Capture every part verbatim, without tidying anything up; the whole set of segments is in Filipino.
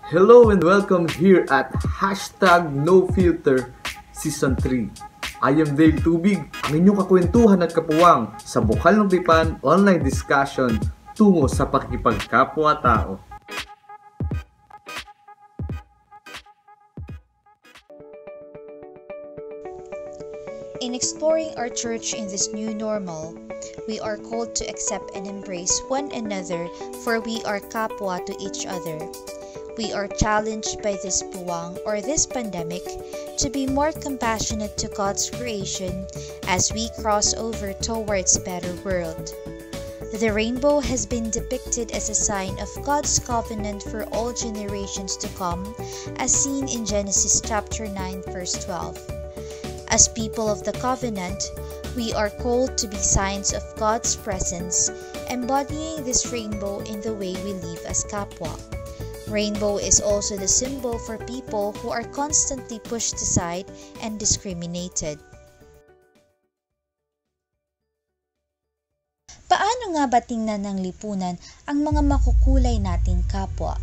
Hello and welcome here at hashtag No Filter Season three. I am Dale Tubig, ang inyong kakwentuhan at kapuwang sa bukal ng tipan online discussion tungo sa pakikipagkapwa-tao. In exploring our church in this new normal, we are called to accept and embrace one another, for we are kapwa to each other. We are challenged by this PUWANG or this pandemic to be more compassionate to God's creation as we cross over towards a better world. The rainbow has been depicted as a sign of God's covenant for all generations to come, as seen in Genesis chapter nine verse twelve. As people of the covenant, we are called to be signs of God's presence, embodying this rainbow in the way we live as kapwa. Rainbow is also the symbol for people who are constantly pushed aside and discriminated. Paano nga ba tingnan ng lipunan ang mga makukulay nating kapwa?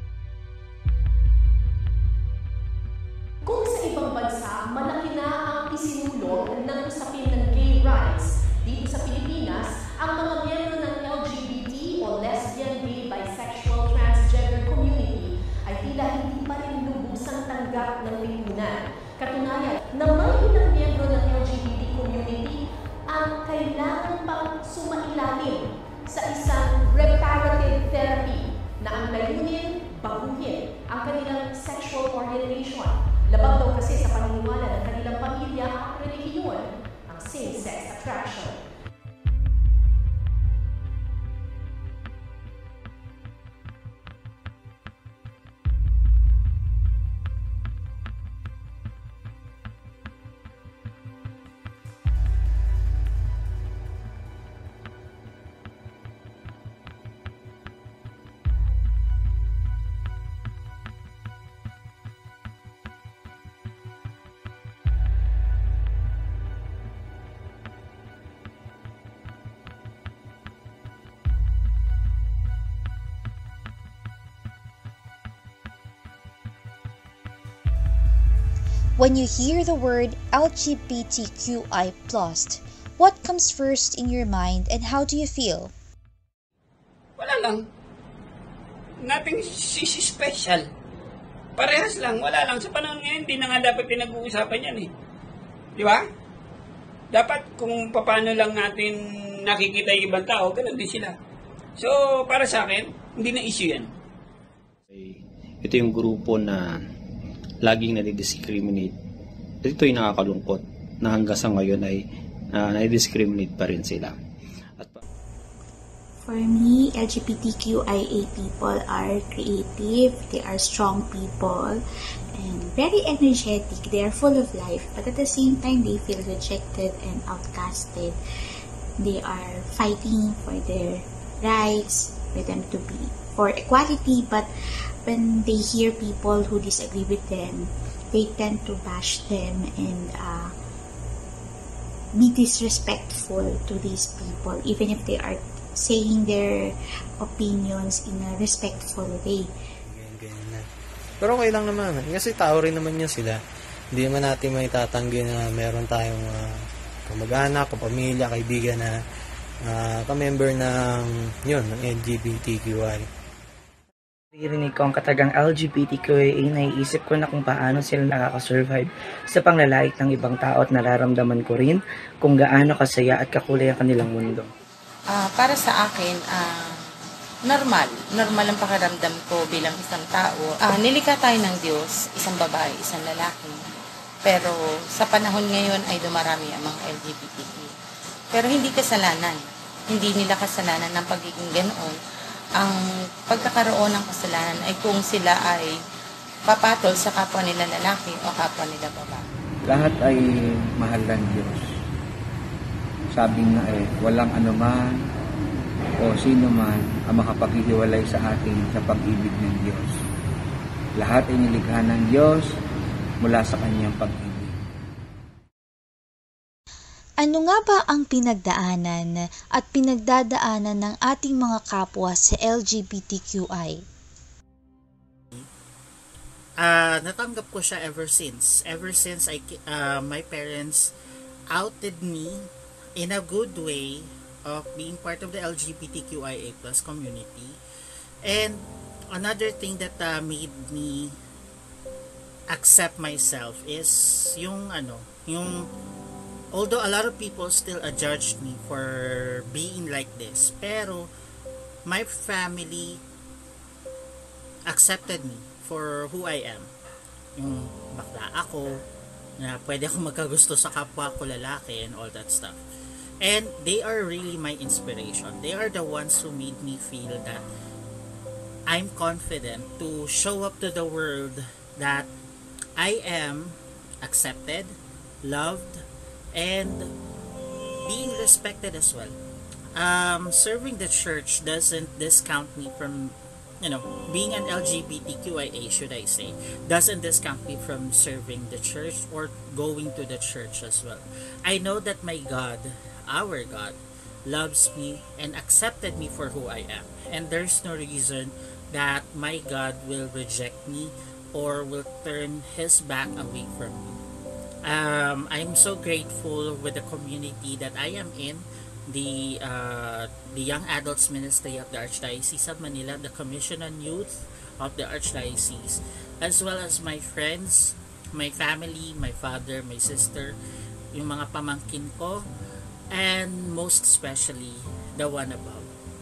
Kung sa ibang bansa, malaki na ang isinulong ng usapin ng gay rights, dito sa Pilipinas, ang mga miyembro ng L G B T o lesbian, gay, bisexual, transgender community ay tila hindi pa rin lubusang tanggap ng lipunan. Katunayan na may ilang miyembro ng L G B T community ang kailangan pang sumailalim sa isang reparative therapy na ang layunin, baguhin ang kanilang sexual orientation. Labag daw kasi sa paniniwala ng kanilang pamilya at relihiyon ang same-sex attraction. When you hear the word L G B T Q I plus, what comes first in your mind and how do you feel? Wala lang. Nothing special. Parehas lang, wala lang. Sa panahon ngayon, hindi na nga dapat pinag-uusapan yan eh. Di ba? Dapat kung paano lang natin nakikita yung ibang tao, ganun din sila. So, para sa akin, hindi na issue yan. Ito yung grupo na laging nadi-discriminate. Ito yung nakakalungkot na hanggang sa ngayon ay uh, nadi-discriminate pa rin sila. At For me, L G B T Q I A people are creative, they are strong people, and very energetic. They are full of life, but at the same time, they feel rejected and outcasted. They are fighting for their rights, for them to be for equality, but when they hear people who disagree with them, they tend to bash them and uh, be disrespectful to these people, even if they are saying their opinions in a respectful way. Pero okay lang naman, kasi tao rin naman yun sila. Hindi naman natin may tatanggi na meron tayong uh, kamag-anak, kapamilya, kaibigan na uh, ka-member ng, yun, ng L G B T Q I. Naririnig ko ang katagang L G B T Q I A, naiisip ko na kung paano sila nakakasurvive sa panglalait ng ibang tao at nararamdaman ko rin kung gaano kasaya at kakulay ang kanilang mundo. Uh, para sa akin, uh, normal. Normal ang pakiramdam ko bilang isang tao. Uh, nilikha tayo ng Diyos, isang babae, isang lalaki. Pero sa panahon ngayon ay dumarami ang mga L G B T Q. Pero hindi kasalanan. Hindi nila kasalanan ng pagiging ganoon. Ang pagkakaroon ng kasalanan ay kung sila ay papatol sa kapwa nila lalaki o kapwa nila babae. Lahat ay mahal ng Diyos. Sabi nga eh, walang anuman o sino man ang makapaghihiwalay sa atin sa pag-ibig ng Diyos. Lahat ay nilikha ng Diyos mula sa kanyang pag-ibig. Ano nga ba ang pinagdaanan at pinagdadaanan ng ating mga kapwa sa L G B T Q I? uh, natanggap ko siya ever since. Ever since I, uh, my parents outed me in a good way of being part of the L G B T Q I A plus community. And another thing that uh, made me accept myself is yung ano, yung although a lot of people still uh, judged me for being like this, pero my family accepted me for who I am. Yung bakla ako, na pwede ako magkagusto sa kapwa ko lalaki and all that stuff. And they are really my inspiration. They are the ones who made me feel that I'm confident to show up to the world that I am accepted, loved, and being respected as well. Um, serving the church doesn't discount me from, you know, being an L G B T Q I A, should I say, doesn't discount me from serving the church or going to the church as well. I know that my God, our God, loves me and accepted me for who I am. And there's no reason that my God will reject me or will turn His back away from me. Um, I'm so grateful with the community that I am in, the uh, the Young Adults Ministry of the Archdiocese of Manila, the Commission on Youth of the Archdiocese, as well as my friends, my family, my father, my sister, yung mga pamangkin ko, and most especially the one above.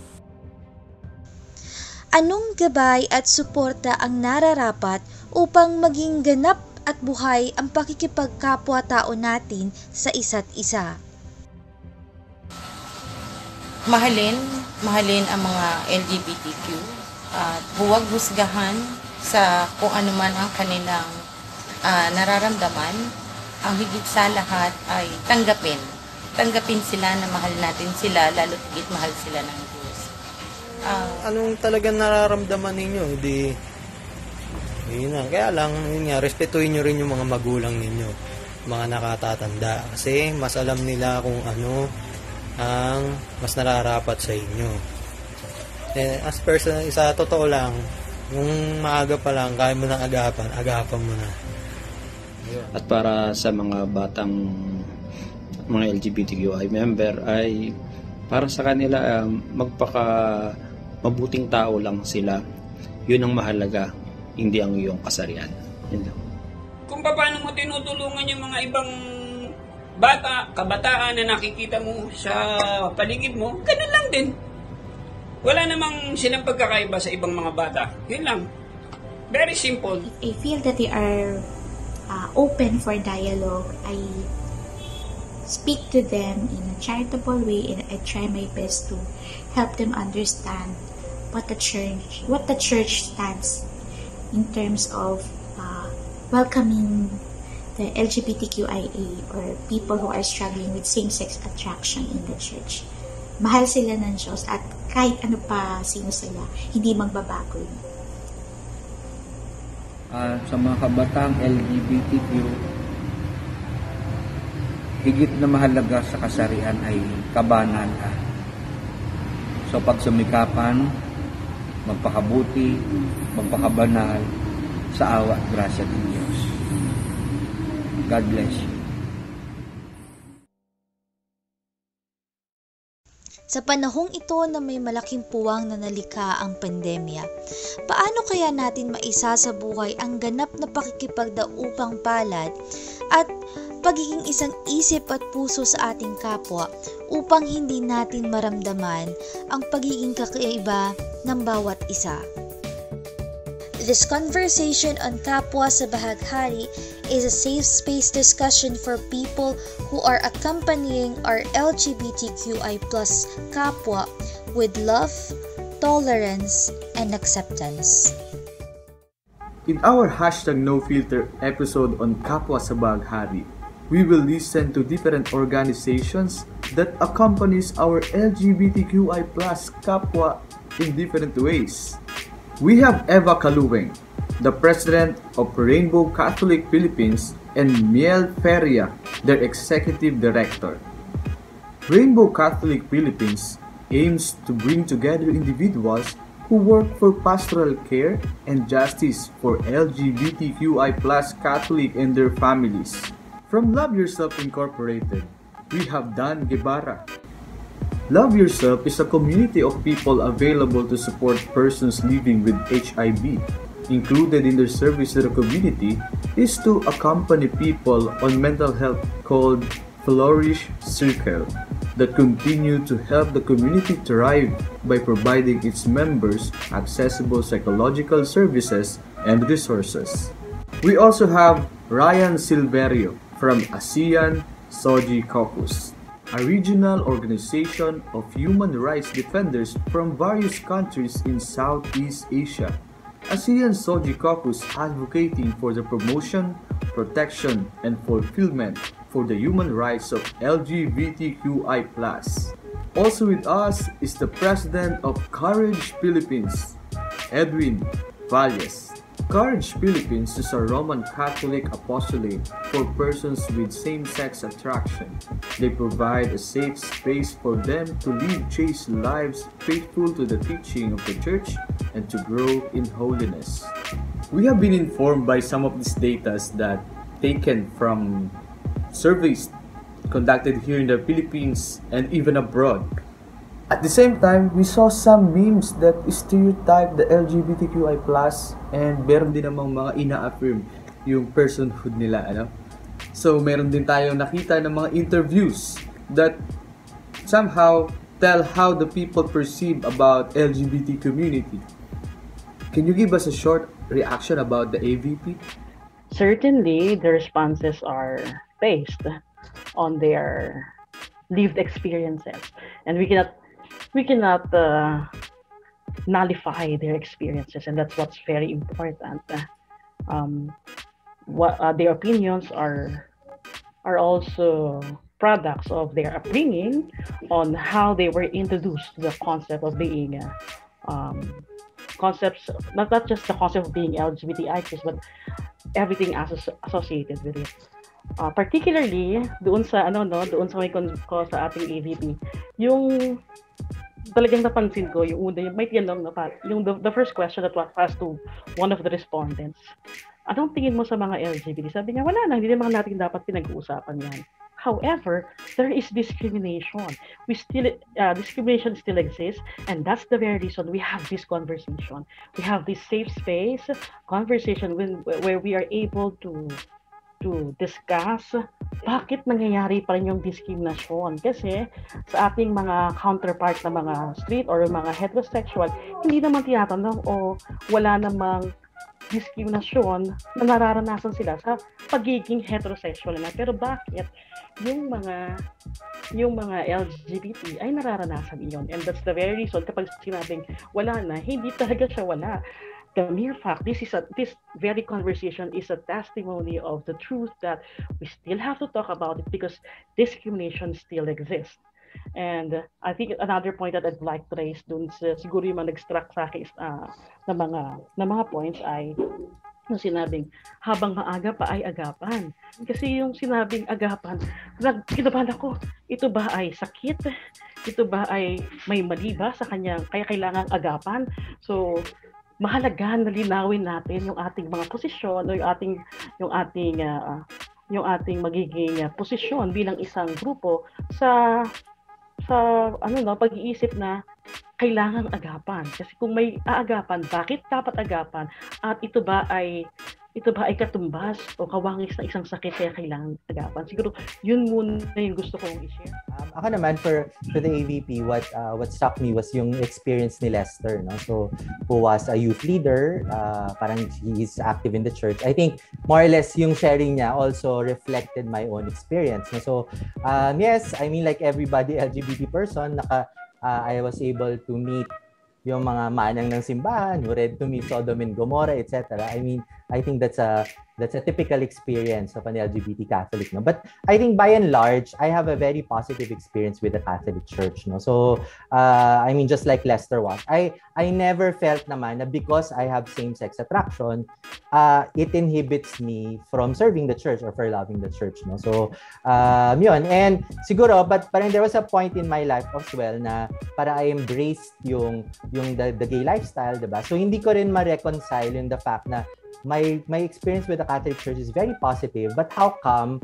Anong gabay at suporta ang nararapat upang maging ganap at buhay ang pakikipagkapwa-tao natin sa isa't isa? Mahalin, mahalin ang mga L G B T Q at huwag husgahan sa kung ano man ang kanilang uh, nararamdaman. Ang higit sa lahat ay tanggapin. Tanggapin sila na mahal natin sila, lalo't higit mahal sila ng Diyos. Uh, Anong talagang nararamdaman ninyo? Hindi, yun na. Kaya lang, yun nga, respetuhin nyo rin yung mga magulang ninyo, mga nakatatanda. Kasi mas alam nila kung ano ang mas nararapat sa inyo. Eh, as person, isa totoo lang, yung maaga pa lang, kaya mo nang agapan, agapan mo na. Yun. At para sa mga batang mga L G B T Q I member ay para sa kanila um, magpaka mabuting tao lang sila. Yun ang mahalaga, hindi ang iyong kasarian. Yun lang. Kung paano mo tinutulungan yung mga ibang bata, kabataan na nakikita mo sa paligid mo, ganun lang din. Wala namang silang pagkakaiba sa ibang mga bata. Yun lang. Very simple. I feel that they are uh, open for dialogue. I speak to them in a charitable way and I try my best to help them understand what the church, what the church stands in terms of uh, welcoming the L G B T Q I A or people who are struggling with same-sex attraction in the church. Mahal sila ng Diyos at kahit ano pa sino sila, hindi magbabago yun. Uh, sa mga kabatang L G B T Q, higit na mahalaga sa kasarian ay kabanata. So pag sumikapan, magpakabuti, magpakabanal sa awa at grasya ng Diyos. God bless you. Sa panahong ito na may malaking puwang na nalikha ang pandemya, paano kaya natin maisasabuhay ang ganap na pakikipagdaupang palad at pagiging isang isip at puso sa ating kapwa upang hindi natin maramdaman ang pagiging kakaiba ng bawat isa? This conversation on Kapwa sa Bahaghari is a safe space discussion for people who are accompanying our L G B T Q I plus kapwa with love, tolerance, and acceptance. In our hashtag No Filter episode on Kapwa sa Bahaghari, we will listen to different organizations that accompanies our L G B T Q I plus kapwa in different ways. We have Eva Kaluweng, the president of Rainbow Catholic Philippines, and Miel Feria, their executive director. Rainbow Catholic Philippines aims to bring together individuals who work for pastoral care and justice for L G B T Q I plus Catholic and their families. From Love Yourself Incorporated, we have Dan Guevara. Love Yourself is a community of people available to support persons living with H I V. Included in their service to the community is to accompany people on mental health called Flourish Circle that continue to help the community thrive by providing its members accessible psychological services and resources. We also have Ryan Silverio from ASEAN Soji Caucus, a regional organization of human rights defenders from various countries in Southeast Asia. ASEAN Soji Caucus advocating for the promotion, protection, and fulfillment for the human rights of L G B T Q I plus. Also with us is the President of Courage Philippines, Edwin Valles. Courage Philippines is a Roman Catholic apostolate for persons with same-sex attraction. They provide a safe space for them to live chaste lives faithful to the teaching of the Church and to grow in holiness. We have been informed by some of these data that taken from surveys conducted here in the Philippines and even abroad. At the same time, we saw some memes that stereotype the L G B T Q I plus and meron din namang mga ina-affirm yung personhood nila. Ano? So, meron din tayong nakita ng mga interviews that somehow tell how the people perceive about L G B T community. Can you give us a short reaction about the A V P? Certainly, the responses are based on their lived experiences, and we cannot we cannot uh, nullify their experiences, and that's what's very important. Um, what uh, their opinions are are also products of their upbringing on how they were introduced to the concept of being uh, um, concepts, not, not just the concept of being L G B T I plus, but everything as associated with it. Uh, particularly doon sa ano no, doon sa may ko sa ating A V P, yung talagang napansin ko yung una, yung may tinanong na pat, yung the, the first question that was asked to one of the respondents, anong tingin mo sa mga L G B T? Sabi niya, wala nang, hindi naman natin dapat pinag-uusapan yan. However, there is discrimination. We still uh, discrimination still exists, and that's the very reason we have this conversation. We have this safe space conversation when, where we are able to to discuss bakit nangyayari pa rin yung discrimination. Kasi sa ating mga counterpart na mga straight or mga heterosexual, hindi naman tinatanong o wala namang diskriminasyon na nararanasan sila sa pagiging heterosexual na. Pero bakit yung mga yung mga L G B T ay nararanasan iyon? And that's the very reason kapag sinabing wala na, hindi talaga siya wala. The mere fact, this is a this very conversation is a testimony of the truth that we still have to talk about it because discrimination still exists. And uh, I think another point that I'd like to raise dun sa siguro yung mga nag-struck sa akin uh, na mga na mga points ay yung sinabing habang maaga pa ay agapan. Kasi yung sinabing agapan, kinabahan ako, ito ba ay sakit? Ito ba ay may mali ba sa kanya kaya kailangang agapan? So mahalaga na linawin natin yung ating mga posisyon o yung ating yung ating uh, yung ating magiging uh, posisyon bilang isang grupo sa sa ano no pag-iisip na kailangang agapan. Kasi kung may aagapan, bakit dapat agapan? At ito ba ay ito ba ay katumbas o kawangis na isang sakit kaya kailangan agapan? Siguro yun muna yung gusto kong i-share. Um, ako naman for for the A V P, what uh, what struck me was yung experience ni Lester, no? So who was a youth leader, uh, parang he's active in the church. I think more or less yung sharing niya also reflected my own experience. No? So um, yes, I mean like everybody L G B T person, naka uh, I was able to meet yung mga manang ng simbahan who read to me Sodom and Gomorrah, et cetera. I mean, I think that's a that's a typical experience of an L G B T Catholic, no? But I think by and large, I have a very positive experience with the Catholic Church, no? So, uh, I mean, just like Lester was, I I never felt naman na because I have same-sex attraction, uh, it inhibits me from serving the church or for loving the church, no? So, um, yun. And siguro, but parang there was a point in my life as well na para I embraced yung yung the, the gay lifestyle, diba? So, hindi ko rin ma-reconcile yung the fact na my my experience with the Catholic Church is very positive, but how come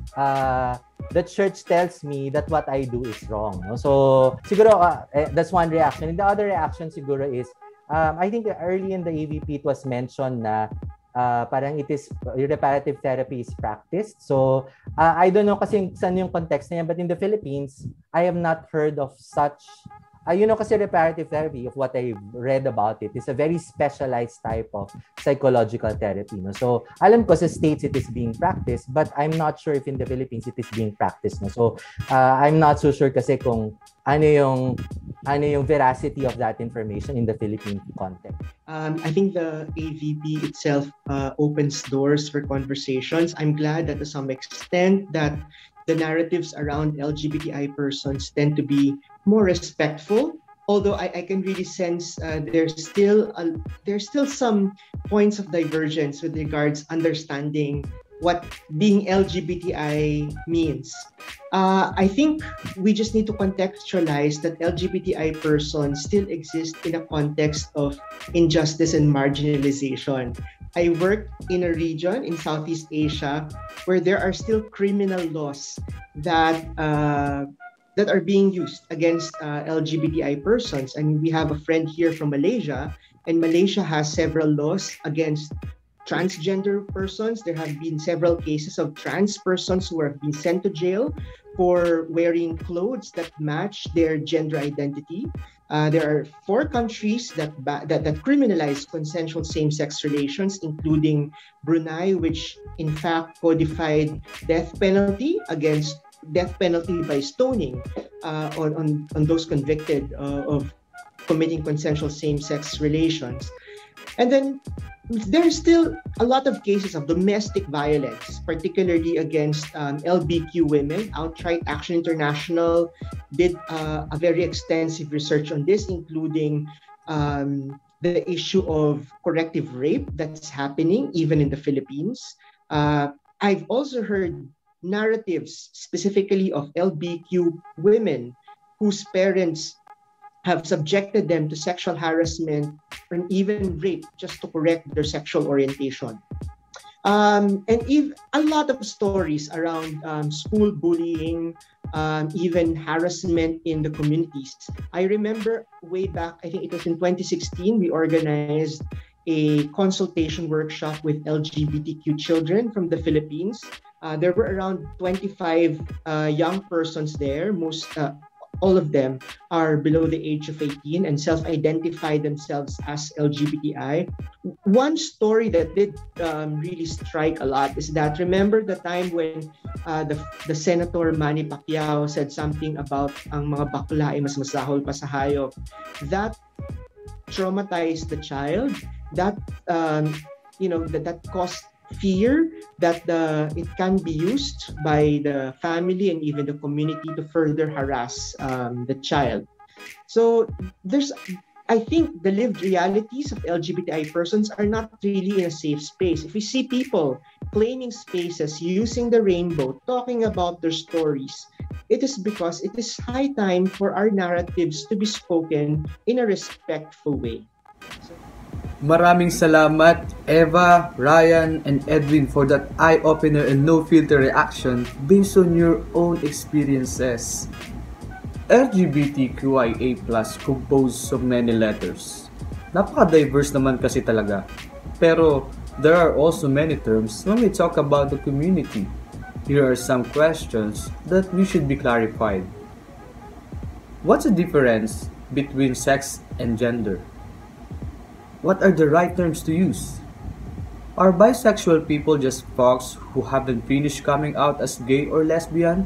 uh, the church tells me that what I do is wrong? No? So siguro uh, eh, that's one reaction. And the other reaction siguro is um, I think early in the A V P it was mentioned na uh, parang it is reparative therapy is practiced. So uh, I don't know kasi saan yung context niya, but in the Philippines I have not heard of such. Uh, you know, kasi reparative therapy, of what I read about it, is a very specialized type of psychological therapy. No? So, alam ko sa States it is being practiced, but I'm not sure if in the Philippines it is being practiced. No? So, uh, I'm not so sure kasi kung ano yung, ano yung veracity of that information in the Philippine context. Um, I think the A V P itself uh, opens doors for conversations. I'm glad that to some extent that the narratives around L G B T I persons tend to be more respectful, although I, I can really sense uh, there's still a, there's still some points of divergence with regards understanding what being L G B T I means. Uh, I think we just need to contextualize that L G B T I persons still exist in a context of injustice and marginalization. I work in a region in Southeast Asia where there are still criminal laws that uh, that are being used against uh, L G B T I persons. I mean, we have a friend here from Malaysia, and Malaysia has several laws against transgender persons. There have been several cases of trans persons who have been sent to jail for wearing clothes that match their gender identity. Uh, there are four countries that, ba- that that criminalize consensual same-sex relations, including Brunei, which in fact codified death penalty against death penalty by stoning uh, on, on on those convicted uh, of committing consensual same-sex relations. And then there's still a lot of cases of domestic violence, particularly against um, L B Q women. Outright Action International did uh, a very extensive research on this, including um, the issue of corrective rape that's happening even in the Philippines. Uh, I've also heard narratives specifically of L B Q women whose parents have subjected them to sexual harassment or even rape just to correct their sexual orientation. Um, and if, a lot of stories around um, school bullying, um, even harassment in the communities. I remember way back, I think it was in twenty sixteen, we organized a consultation workshop with L G B T Q children from the Philippines. Uh, there were around twenty-five uh, young persons there. Most, uh, all of them are below the age of eighteen and self-identify themselves as L G B T I. One story that did um, really strike a lot is that, remember the time when uh, the, the Senator Manny Pacquiao said something about ang mga bakla ay mas masahol pa sa hayop. That traumatized the child. That um, you know that, that caused fear that the it can be used by the family and even the community to further harass um, the child. So there's, I think the lived realities of L G B T I persons are not really in a safe space. If we see people claiming spaces, using the rainbow, talking about their stories, it is because it is high time for our narratives to be spoken in a respectful way. So, Maraming salamat, Eva, Ryan, and Edwin, for that eye-opener and no-filter reaction based on your own experiences. L G B T Q I A plus composed of many letters. Napaka-diverse naman kasi talaga. Pero there are also many terms when we talk about the community. Here are some questions that we should be clarified. What's the difference between sex and gender? What are the right terms to use? Are bisexual people just folks who haven't finished coming out as gay or lesbian?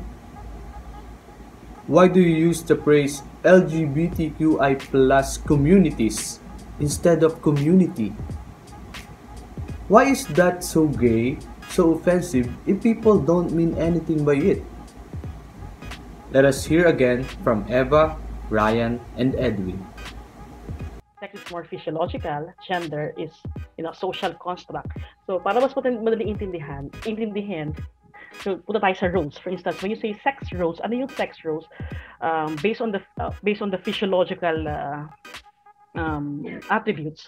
Why do you use the phrase L G B T Q I plus communities instead of community? Why is that so gay, so offensive, if people don't mean anything by it? Let us hear again from Eva, Ryan, and Edwin. Sex is more physiological, gender is, you know, social construct. So para mas madali intindihan, intindihin, so punta tayo sa roles. For instance, when you say sex roles, ano yung sex roles? Um, based on the uh, based on the physiological uh, um, attributes.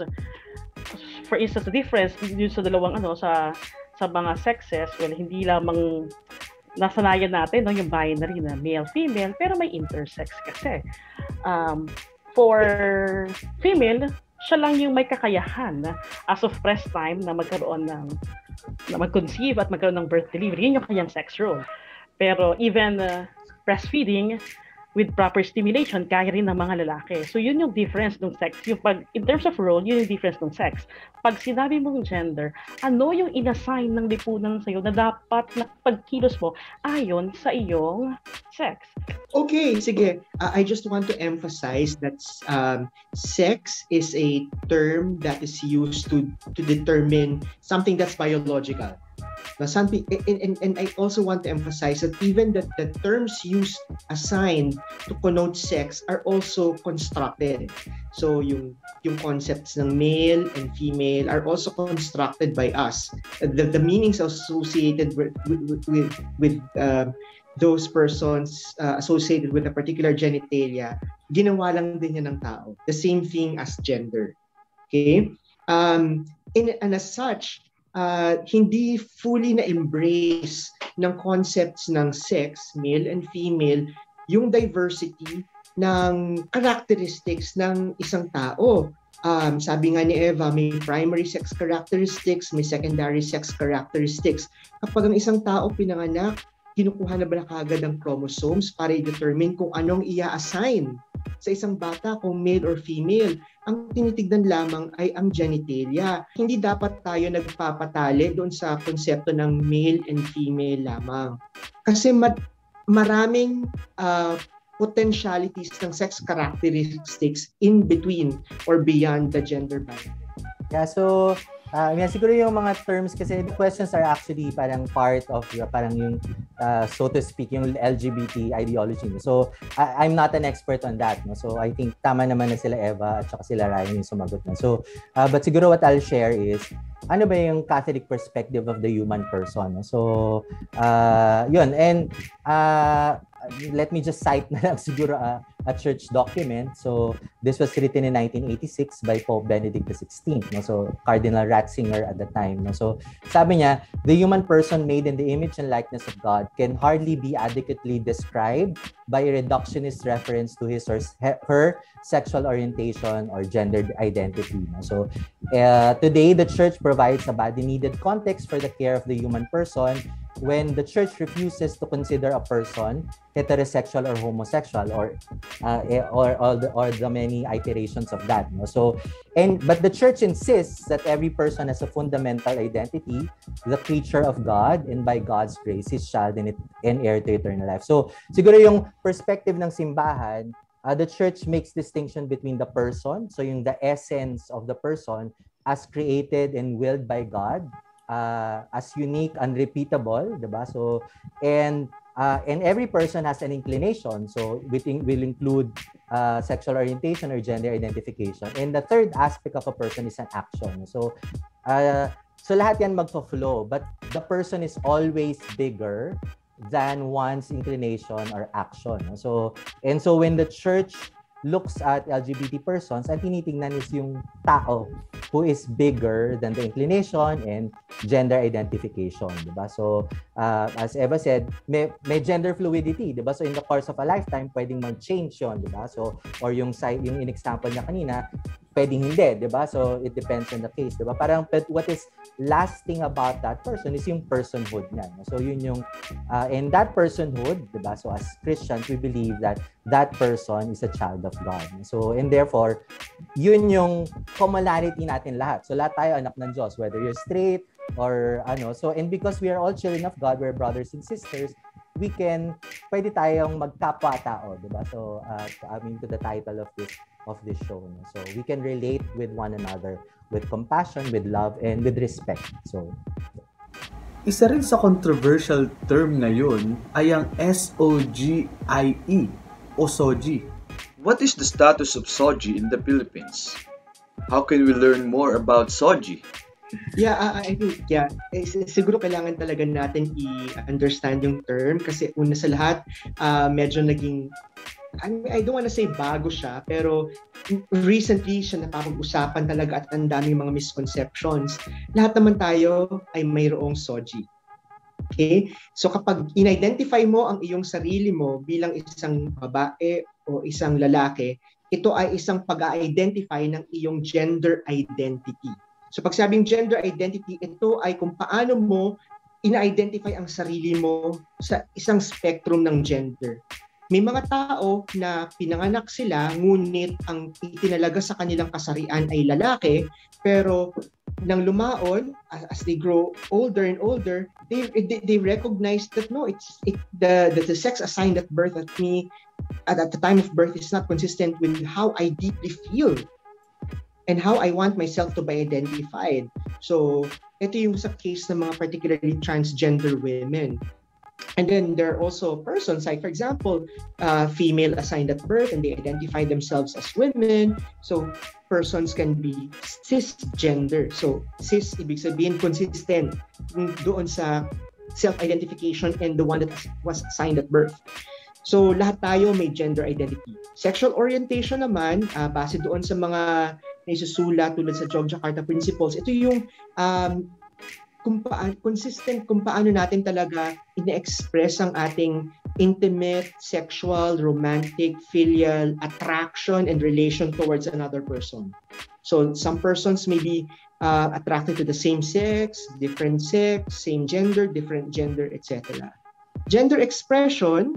For instance, the difference dun sa dalawang ano sa sa mga sexes, well, hindi lamang nasanayan natin no, yung binary na male female, pero may intersex kasi. Um, for female, siya lang yung may kakayahan as of press time na magkaroon ng na mag-conceive at magkaroon ng birth delivery. Yun yung kanyang sex role. Pero even uh, breastfeeding with proper stimulation, kaya rin ng mga lalaki. So yun yung difference ng sex. Yung pag, in terms of role, yun yung difference ng sex. Pag sinabi mong gender, ano yung inassign ng lipunan sa'yo na dapat na pagkilos mo ayon sa iyong sex? Okay, sige. Uh, I just want to emphasize that um, sex is a term that is used to to determine something that's biological. Now, something, and, and, and I also want to emphasize that even the, the terms used assigned to connote sex are also constructed. So yung yung concepts ng male and female are also constructed by us. The, the meanings associated with with with, with uh, those persons uh, associated with a particular genitalia, ginawa lang din yan ng tao. The same thing as gender. Okay? Um, in, and as such, uh, hindi fully na-embrace ng concepts ng sex, male and female, yung diversity ng characteristics ng isang tao. Um, sabi nga ni Eva, may primary sex characteristics, may secondary sex characteristics. Kapag ang isang tao pinanganak, kinukuha na ba na kagad ang chromosomes para i-determine kung anong ia-assign sa isang bata, kung male or female. Ang tinitignan lamang ay ang genitalia. Hindi dapat tayo nagpapatali doon sa konsepto ng male and female lamang. Kasi ma- maraming uh, potentialities ng sex characteristics in between or beyond the gender binary. Yeah, so Uh, yeah, siguro yung mga terms kasi the questions are actually parang part of uh, parang yung uh, so to speak yung L G B T ideology. So I, I'm not an expert on that, no. So I think tama naman na sila Eva at saka sila Ryan yung sumagot na. So uh, but siguro what I'll share is ano ba yung Catholic perspective of the human person, no? So uh, yun, and uh, let me just cite na lang siguro uh, a church document. So this was written in nineteen eighty-six by Pope Benedict the sixteenth. No? So Cardinal Ratzinger at the time. No? So sabi niya, the human person made in the image and likeness of God can hardly be adequately described by a reductionist reference to his or her sexual orientation or gender identity. No? So uh, today, the church provides a badly needed context for the care of the human person when the church refuses to consider a person heterosexual or homosexual or uh, or all the or the many iterations of that. No? So and but the church insists that every person has a fundamental identity, the creature of God, and by God's grace, his child and, it, and heir to eternal life. So siguro yung perspective ng simbahan, uh, the church makes distinction between the person, so yung the essence of the person as created and willed by God, uh, as unique, unrepeatable, diba? So and uh, and every person has an inclination, so we think will include uh, sexual orientation or gender identification. And the third aspect of a person is an action. So uh, so lahat yan magfo-flow, but the person is always bigger than one's inclination or action. So and so when the church looks at L G B T persons, ang tinitingnan is yung tao who is bigger than the inclination and gender identification, diba? So, uh, as Eva said, may, may gender fluidity, diba? So, in the course of a lifetime, pwedeng mag-change yun, diba? So, or yung, yung in-example niya kanina, pwedeng hindi, diba? So, it depends on the case, diba? Parang, but what is lasting about that person is yung personhood niya. No? So, yun yung, uh, and that personhood, diba? So, as Christians, we believe that that person is a child of God. So, and therefore, yun yung commonality natin lahat. So, lahat tayo anak ng Diyos, whether you're straight or ano. So, and because we are all children of God, we're brothers and sisters, we can, pwede tayong magkapwa-tao, diba? So, uh, I mean, to the title of this of this show. No? So we can relate with one another with compassion, with love, and with respect. So Isa rin sa controversial term ngayon ay ang S O G I E o S O G I. What is the status of S O G I in the Philippines? How can we learn more about S O G I? Yeah, uh, I think, yeah, eh, siguro kailangan talaga natin i-understand yung term kasi una sa lahat, uh, medyo naging, I, mean, I don't wanna say bago siya, pero recently siya napapag-usapan talaga at ang daming mga misconceptions. Lahat naman tayo ay mayroong S O G I. Okay? So kapag in-identify mo ang iyong sarili mo bilang isang babae o isang lalaki, ito ay isang pag-identify ng iyong gender identity. So pag sabing gender identity, ito ay kung paano mo ina-identify ang sarili mo sa isang spectrum ng gender. May mga tao na pinanganak sila, ngunit ang itinalaga sa kanilang kasarian ay lalaki, pero nang lumaon, as they grow older and older, they they, they recognize that no, it's it the, the the sex assigned at birth at me at, at the time of birth is not consistent with how I deeply feel and how I want myself to be identified. So, ito yung sa case ng mga particularly transgender women. And then there are also persons like, for example, uh, female assigned at birth and they identify themselves as women. So, persons can be cisgender. So, cis, ibig sabihin, consistent doon sa self-identification and the one that was assigned at birth. So, lahat tayo may gender identity. Sexual orientation naman, uh, base doon sa mga naisusulat tulad sa Yogyakarta Principles, ito yung um, kung paan, consistent kung paano natin talaga ina-express ang ating intimate, sexual, romantic, filial attraction and relation towards another person. So, some persons may be uh, attracted to the same sex, different sex, same gender, different gender, et cetera. Gender expression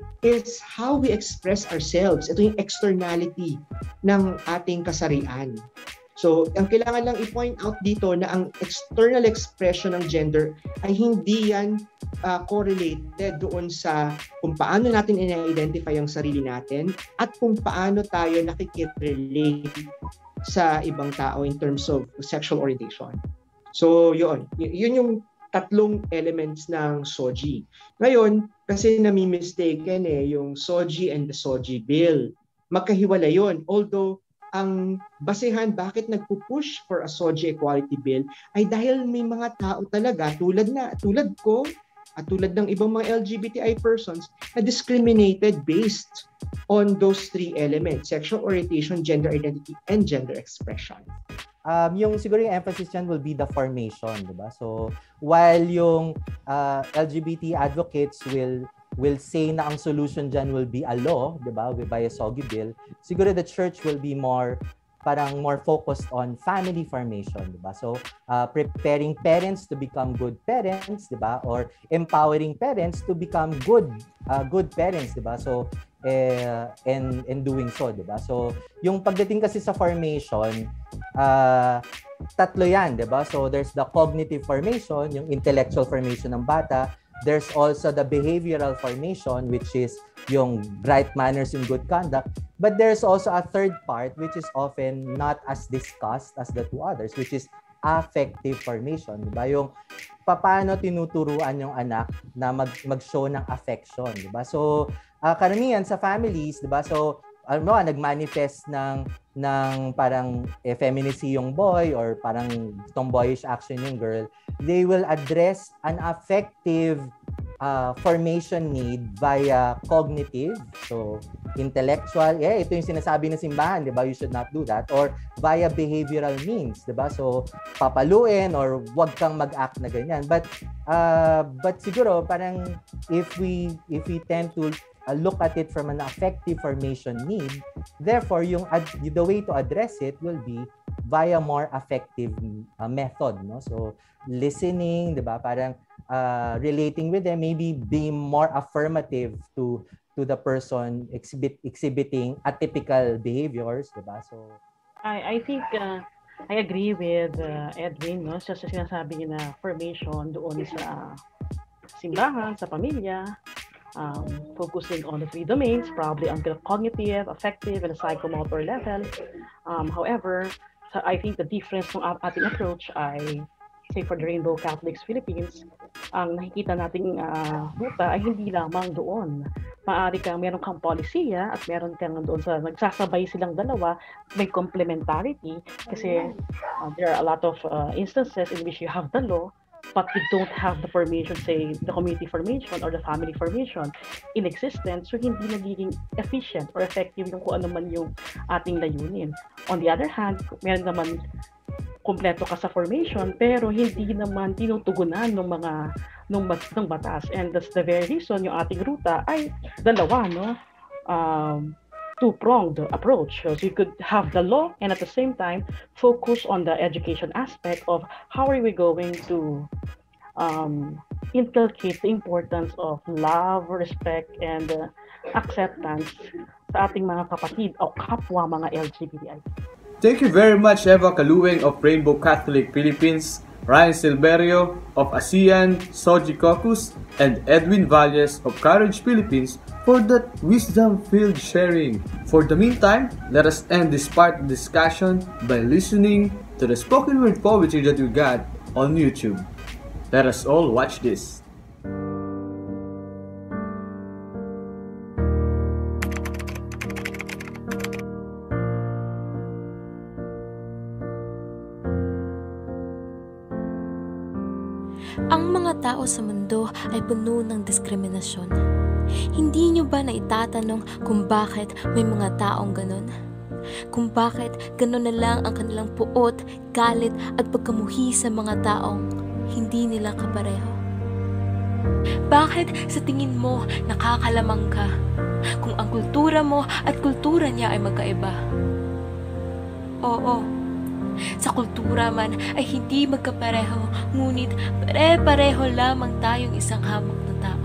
is how we express ourselves. Ito yung externality ng ating kasarian. So, ang kailangan lang i-point out dito na ang external expression ng gender ay hindi yan uh, correlated doon sa kung paano natin ina-identify ang sarili natin at kung paano tayo nakikirelate sa ibang tao in terms of sexual orientation. So, yun. Y- yun yung tatlong elements ng S O G I. Ngayon, kasi nami-mistaken eh, yung S O G I and the S O G I bill. Magkahiwalay yun. Although, ang basehan bakit nagpupush for a S O G I equality bill ay dahil may mga tao talaga tulad na tulad ko at tulad ng ibang mga L G B T I persons na discriminated based on those three elements: sexual orientation, gender identity, and gender expression. Um, yung siguro yung emphasis dyan will be the formation, diba? So, while yung uh, L G B T advocates will will say na ang solution dyan will be a law, diba? By a S O G I bill, siguro the church will be more parang more focused on family formation, diba? So, uh, preparing parents to become good parents, diba? Or empowering parents to become good uh, good parents, diba? So, eh, and, and doing so, diba? So, yung pagdating kasi sa formation, uh, tatlo yan, diba? So, there's the cognitive formation, yung intellectual formation ng bata. There's also the behavioral formation, which is yung right manners and good conduct. But there's also a third part, which is often not as discussed as the two others, which is affective formation. Diba? Yung paano tinuturuan yung anak na mag, mag-show ng affection. Diba? So, uh, karamihan sa families, diba? So, alam mo, nag-manifest ng, ng parang effeminacy yung boy or parang tomboyish action yung girl, they will address an affective uh, formation need via cognitive, so intellectual, yeah, ito yung sinasabi ng simbahan, di ba? You should not do that. Or via behavioral means, di ba? So, papaluin or wag kang mag-act na ganyan. But, uh, but siguro, parang if we, if we tend to Uh, look at it from an affective formation need. Therefore, yung ad- the way to address it will be via more effective uh, method, no? So, listening, 'di ba? Parang uh, relating with them, maybe being more affirmative to to the person exhibit exhibiting atypical behaviors, 'di ba? So, I I think uh, I agree with uh, Edwin, no? Sa sa sinasabi niya na formation doon sa simbahan, sa pamilya. um, focusing on the three domains, probably on the cognitive, affective, and psychomotor level. Um, however, so I think the difference ng ating approach ay, say for the Rainbow Catholics Philippines, ang nakikita nating uh, ruta ay hindi lamang doon. Maaari kang meron kang polisiya at meron kang doon sa nagsasabay silang dalawa, may complementarity kasi uh, there are a lot of uh, instances in which you have the law but you don't have the formation, say the community formation or the family formation in existence, so hindi nagiging efficient or effective yung kung ano man yung ating layunin. On the other hand, meron naman kompleto ka sa formation pero hindi naman tinutugunan ng mga ng, ng batas, and that's the very reason yung ating ruta ay dalawa, no, um, two-pronged approach. So you could have the law and at the same time focus on the education aspect of how are we going to um, inculcate the importance of love, respect, and uh, acceptance sa ating mga kapatid o kapwa mga L G B T I. Thank you very much, Eva Kaluweng of Rainbow Catholic Philippines, Ryan Silverio of ASEAN Soji Caucus, and Edwin Valles of Courage Philippines for that wisdom-filled sharing. For the meantime, let us end this part of the discussion by listening to the spoken word poetry that we got on YouTube. Let us all watch this. Ang mga tao sa mundo ay puno ng diskriminasyon. Hindi nyo ba naitatanong kung bakit may mga taong ganon? Kung bakit ganon na lang ang kanilang puot, galit at pagkamuhi sa mga taong hindi nila kapareho? Bakit sa tingin mo nakakalamang ka kung ang kultura mo at kultura niya ay magkaiba? Oo, sa kultura man ay hindi magkapareho, ngunit pare-pareho lamang tayong isang hamak na tao.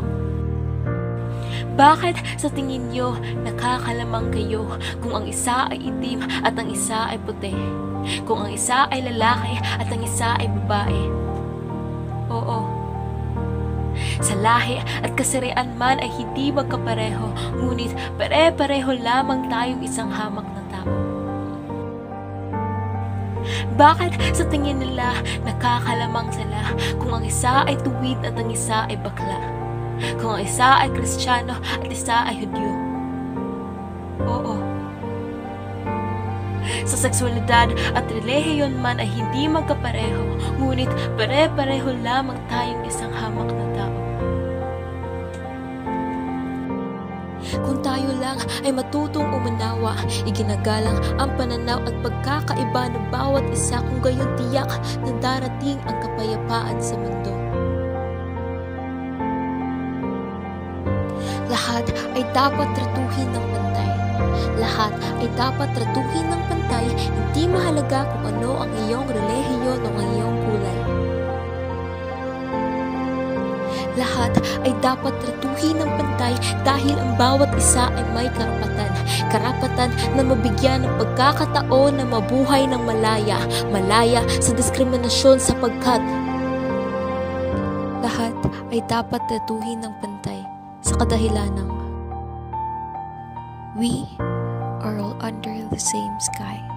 Bakit sa tingin nyo nakakalamang kayo kung ang isa ay itim at ang isa ay puti? Kung ang isa ay lalaki at ang isa ay babae? Oo, sa lahi at kasarian man ay hindi magkapareho, ngunit pare-pareho lamang tayong isang hamak na tao. Bakit sa tingin nila nakakalamang sila kung ang isa ay tuwid at ang isa ay bakla? Kung ang isa ay Kristiyano at isa ay Hudyo? Oo. Sa sexualidad at relihiyon man ay hindi magkapareho, ngunit pare-pareho lamang tayong isang hamak na tao. Kung tayo lang ay matutong umunawa, iginagalang ang pananaw at pagkakaiba ng bawat isa, kung gayon tiyak na darating ang kapayapaan sa mundo. Lahat ay dapat tratuhin ng pantay. Lahat ay dapat tratuhin ng pantay, hindi mahalaga kung ano ang iyong relihiyon o ang iyong kulay. Lahat ay dapat tratuhin ng pantay dahil ang bawat isa ay may karapatan. Karapatan na mabigyan ng pagkakataon na mabuhay ng malaya. Malaya sa diskriminasyon sapagkat lahat ay dapat tratuhin ng pantay sa kadahilanang we are all under the same sky.